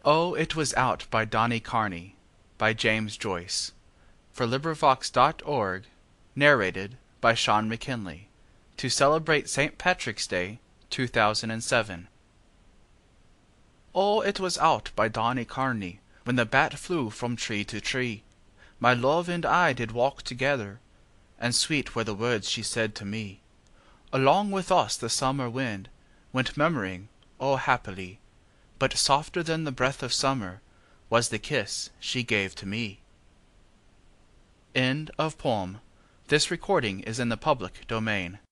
Oh, it was out by Donnycarney, by James Joyce. For LibriVox.org, narrated by Sean McKinley, to celebrate St. Patrick's Day, 2007. Oh, it was out by Donnycarney, when the bat flew from tree to tree. My love and I did walk together, and sweet were the words she said to me. Along with us the summer wind went murmuring, oh happily, but softer than the breath of summer was the kiss she gave to me. End of poem. This recording is in the public domain.